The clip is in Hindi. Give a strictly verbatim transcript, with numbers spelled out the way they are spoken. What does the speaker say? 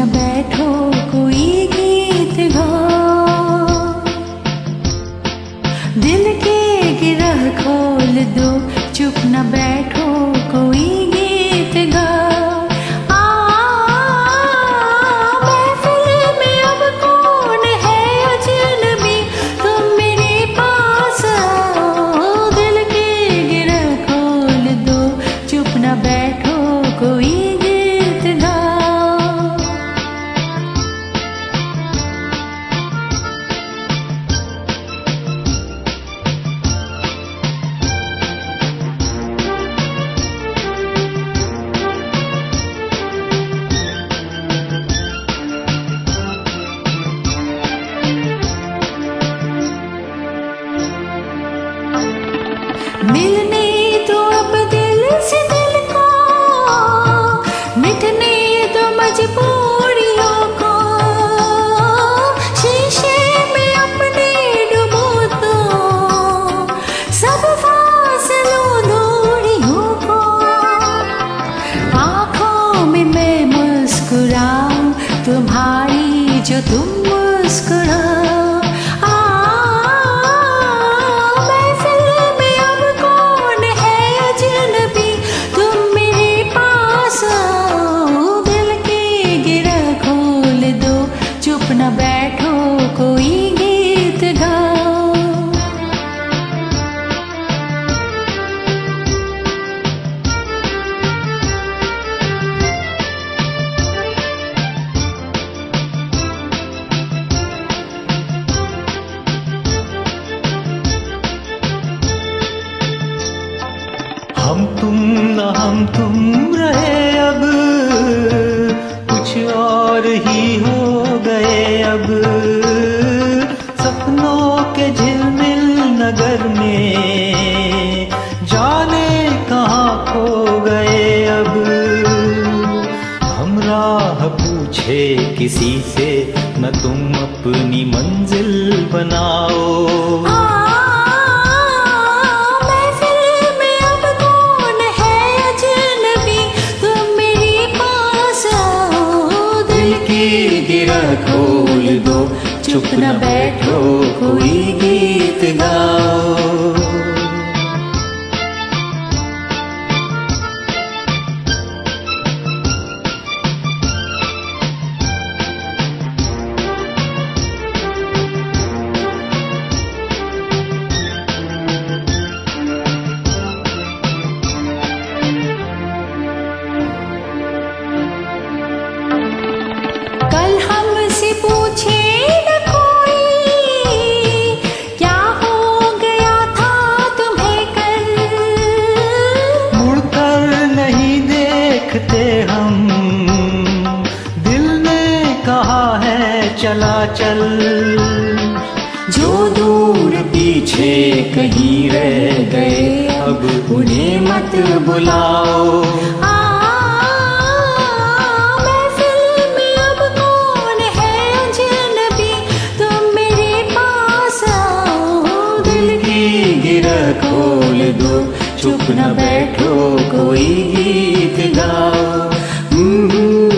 न बैठो कोई गीत गाओ, दिल के गिरह खोल दो, चुप न बैठो कोई गीत गाओ। मिलने तो अब दिल से दिल को, मिटने दो मजबूरियों को, शीशे में अपने डुबो दो, सब फासलों दूरियों को। आँखों में मैं मुस्कुराऊं तुम्हारी जो तुम मुस्कुराओ। न बैठो कोई गीत गाओ, हम तुम न हम तुम रहे अब, कुछ और ही हो गए अब। सपनों के झिलमिल नगर में जाने कहाँ खो गए अब। हम राह पूछे किसी से न तुम अपनी मंजिल बनाओ। गिरह खोल दो, चुप न बैठो कोई गीत गाओ। पूछे न कोई क्या हो गया था तुम्हें कल, मुड़कर नहीं देखते हम, दिल ने कहा है चला चल। जो दूर पीछे कहीं रह गए अब उन्हें मत बुलाओ। खोल दो, चुप न बैठो कोई गीत गाओ।